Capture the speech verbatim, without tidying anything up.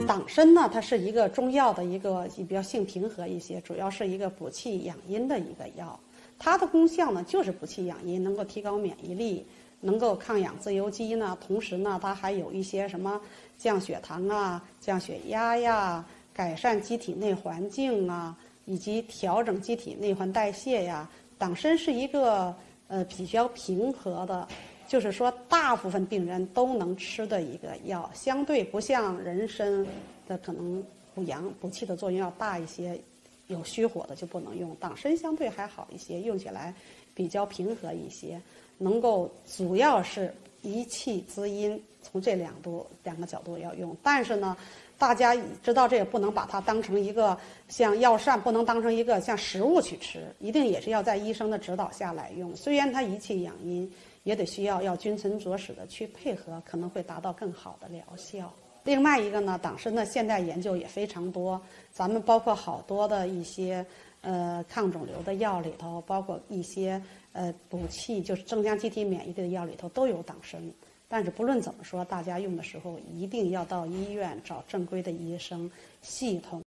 党参呢，它是一个中药的一个比较性平和一些，主要是一个补气养阴的一个药。它的功效呢，就是补气养阴，能够提高免疫力，能够抗氧自由基呢。同时呢，它还有一些什么降血糖啊、降血压呀、改善机体内环境啊，以及调整机体内环代谢呀。党参是一个呃比较平和的。就是说，大部分病人都能吃的一个药，相对不像人参的可能补阳补气的作用要大一些，有虚火的就不能用。党参相对还好一些，用起来比较平和一些，能够主要是益气滋阴，从这两度两个角度要用。但是呢，大家知道这也不能把它当成一个像药膳，不能当成一个像食物去吃，一定也是要在医生的指导下来用。虽然它益气养阴，也得需要要君臣佐使的去配合，可能会达到更好的疗效。另外一个呢，党参的现代研究也非常多，咱们包括好多的一些呃抗肿瘤的药里头，包括一些呃补气就是增强机体免疫力的药里头都有党参。但是不论怎么说，大家用的时候一定要到医院找正规的医生，系统